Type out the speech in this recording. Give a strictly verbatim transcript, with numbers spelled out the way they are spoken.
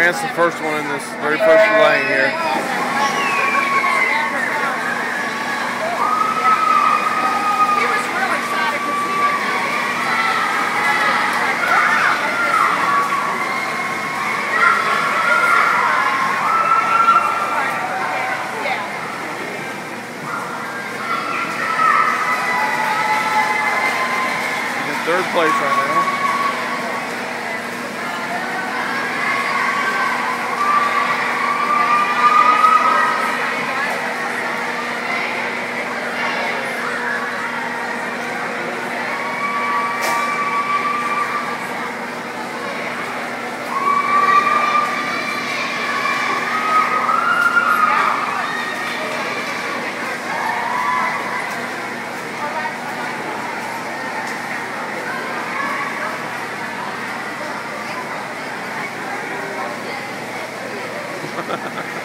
Lance, the first one in this very first lane here. He's in third place right now. Ha ha ha.